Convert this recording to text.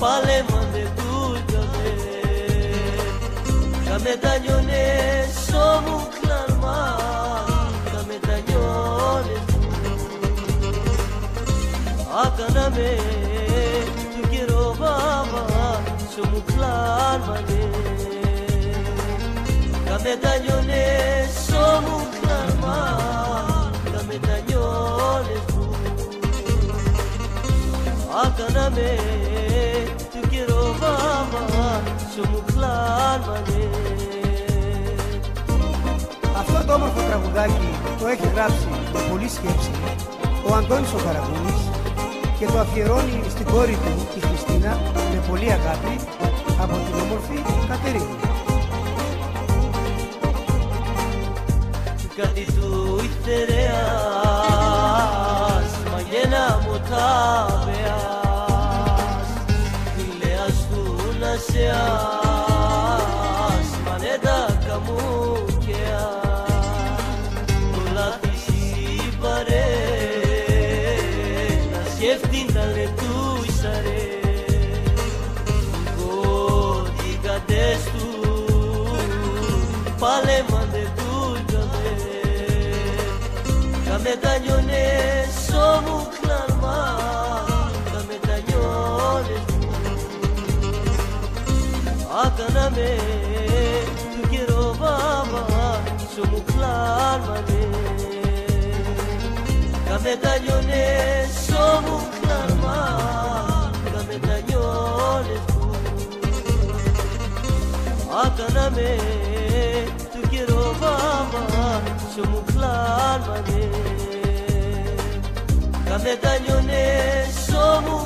Παλέμανε τούταμε μετανιώνες όμου κλάρμα μετανιώνες Άκαναμε του καιρό βάβα όμου κλάρμανε μετανιώνες όμου κλάρμα μετανιώνες Άκαναμε του καιρό βάβα όμου κλάρμανε Αυτό το όμορφο τραγουδάκι το έχει γράψει με πολλή σκέψη ο Αντώνης ο Καραγούνης και το αφιερώνει στην κόρη του, τη Χριστίνα, με πολύ αγάπη από την όμορφη Κατερίνη. Κάτι του ηθερέας, μαγένα μου τα βεάς, ηλέας του να σεάς, μανέτα καμούκαιας. Σκέφτηνταλε τους αρέ κώδικατες του παλέμαντε τούταμε μετανιώνες όμου κλάρμα μετανιώνες Άκαναμε του καιρό βάβα όμου κλάρμανε μετανιώνες όμου κλάρμα μετανιώνες Άκαναμε του καιρό βάβα όμου κλάρμανε μετανιώνες όμου